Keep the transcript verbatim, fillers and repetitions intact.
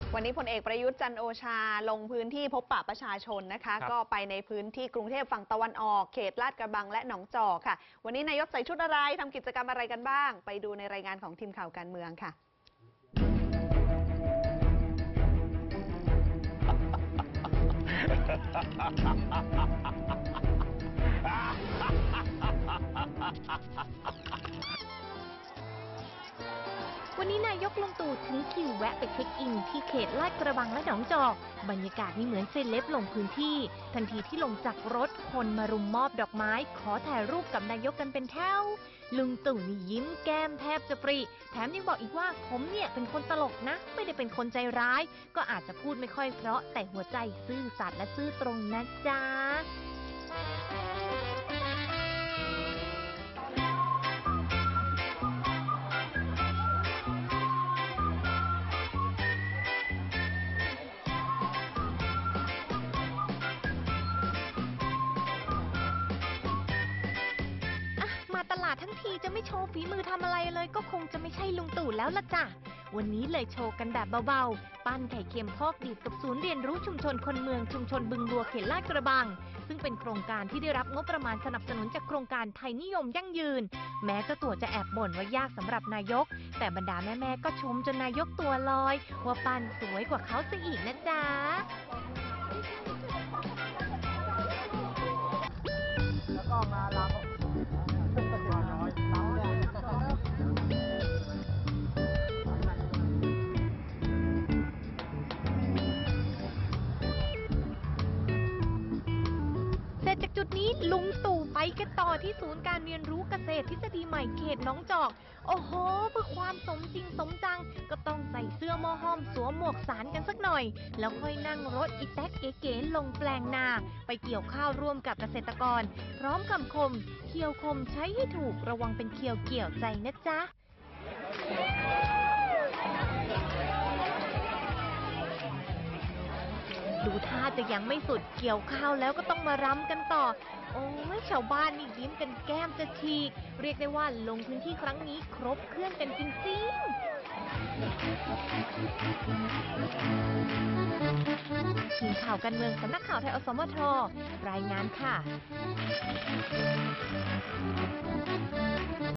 วันนี้พลเอกประยุทธ์จันทร์โอชาลงพื้นที่พบปะประชาชนนะคะก็ไปในพื้นที่กรุงเทพฝั่งตะวันออกเขตลาดกระบังและหนองจอกค่ะวันนี้นายกใส่ชุดอะไรทำกิจกรรมอะไรกันบ้างไปดูในรายงานของทีมข่าวการเมืองค่ะวันนี้นายกลุงตู่ถึงคิวแวะไปเช็คอินที่เขตลาดกระบังและหนองจอกบรรยากาศนี่เหมือนเซเลบลงพื้นที่ทันทีที่ลงจากรถคนมารุมมอบดอกไม้ขอถ่ายรูปกับนายกกันเป็นแถวลุงตู่นี่ยิ้มแก้มแทบจะปริแถมยังบอกอีกว่าผมเนี่ยเป็นคนตลกนะไม่ได้เป็นคนใจร้ายก็อาจจะพูดไม่ค่อยเพราะแต่หัวใจซื่อสัตย์และซื่อตรงนะจ๊ะตลาดทั้งทีจะไม่โชว์ฝีมือทำอะไรเลยก็คงจะไม่ใช่ลุงตู่แล้วล่ะจ้ะวันนี้เลยโชว์กันแบบเบาๆปั้นไข่เค็มพอกดีดกับศูนย์เรียนรู้ชุมชนคนเมืองชุมชนบึงบัวเขตลาดกระบังซึ่งเป็นโครงการที่ได้รับงบประมาณสนับสนุนจากโครงการไทยนิยมยั่งยืนแม้เจ้าตัวจะแอบบ่นว่ายากสำหรับนายกแต่บรรดาแม่ๆก็ชมจนนายกตัวลอยว่าปั้นสวยกว่าเขาซะอีกนะจ๊ะแล้วก็มาลาจากจุดนี้ลุงตู่ไปกันต่อที่ศูนย์การเรียนรู้เกษตรทฤษฎีใหม่เขตหนองจอกโอ้โหเพื่อความสมจริงสมจังก็ต้องใส่เสื้อหม้อห้อมสวมหมวกสารกันสักหน่อยแล้วค่อยนั่งรถอีแต๊กเก๋ๆลงแปลงนาไปเกี่ยวข้าวร่วมกับเกษตรกรพร้อมคำคมเคี่ยวคมใช้ให้ถูกระวังเป็นเคี่ยวเกี่ยวใจนะจ๊ะดูท่าจะยังไม่สุดเกี่ยวข้าวแล้วก็ต้องมารำกันต่อโอ้ยชาวบ้านนี่ยิ้มกันแก้มจะฉีกเรียกได้ว่าลงพื้นที่ครั้งนี้ครบเครื่องกันจริงๆทีมข่าวการเมืองสำนักข่าวไทยอสมทรายงานค่ะ